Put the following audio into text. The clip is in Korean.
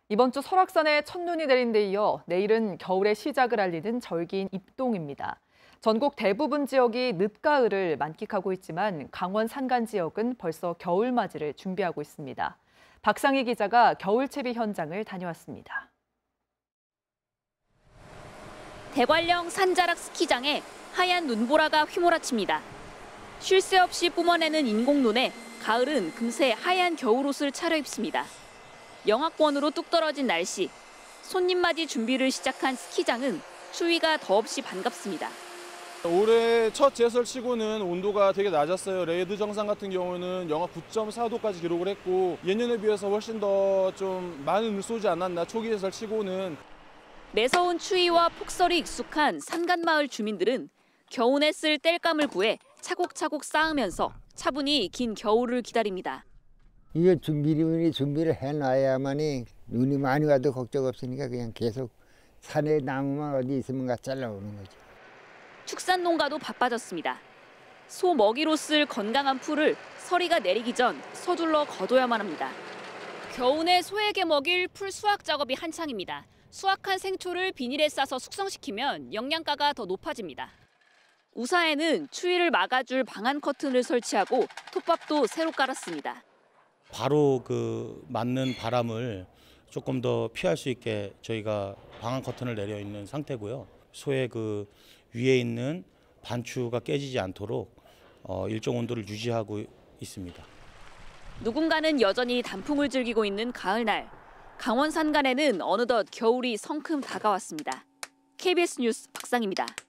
이번 주 설악산에 첫눈이 내린 데 이어 내일은 겨울의 시작을 알리는 절기인 입동입니다. 전국 대부분 지역이 늦가을을 만끽하고 있지만 강원 산간 지역은 벌써 겨울맞이를 준비하고 있습니다. 박상희 기자가 겨울채비 현장을 다녀왔습니다. 대관령 산자락 스키장에 하얀 눈보라가 휘몰아칩니다. 쉴 새 없이 뿜어내는 인공눈에 가을은 금세 하얀 겨울옷을 차려입습니다. 영하권으로 뚝 떨어진 날씨, 손님 맞이 준비를 시작한 스키장은 추위가 더없이 반갑습니다. 올해 첫 제설치고는 온도가 되게 낮았어요. 레이드 정상 같은 경우는 영하 9.4도까지 기록을 했고 예년에 비해서 훨씬 더 좀 많은 눈을 쏘지 않았나, 초기 제설치고는. 매서운 추위와 폭설이 익숙한 산간마을 주민들은 겨우내 쓸 땔감을 구해 차곡차곡 쌓으면서 차분히 긴 겨울을 기다립니다. 이게 미리미리 준비를 해놔야만이 눈이 많이 와도 걱정 없으니까 그냥 계속 산에 나무만 어디 있으면 가 잘라오는 거죠. 축산 농가도 바빠졌습니다. 소 먹이로 쓸 건강한 풀을 서리가 내리기 전 서둘러 거둬야만 합니다. 겨우내 소에게 먹일 풀 수확 작업이 한창입니다. 수확한 생초를 비닐에 싸서 숙성시키면 영양가가 더 높아집니다. 우사에는 추위를 막아줄 방한 커튼을 설치하고 톱밥도 새로 깔았습니다. 바로 맞는 바람을 조금 더 피할 수 있게 저희가 방한 커튼을 내려 있는 상태고요. 소의 위에 있는 반추가 깨지지 않도록 일정 온도를 유지하고 있습니다. 누군가는 여전히 단풍을 즐기고 있는 가을날. 강원 산간에는 어느덧 겨울이 성큼 다가왔습니다. KBS 뉴스 박상희입니다.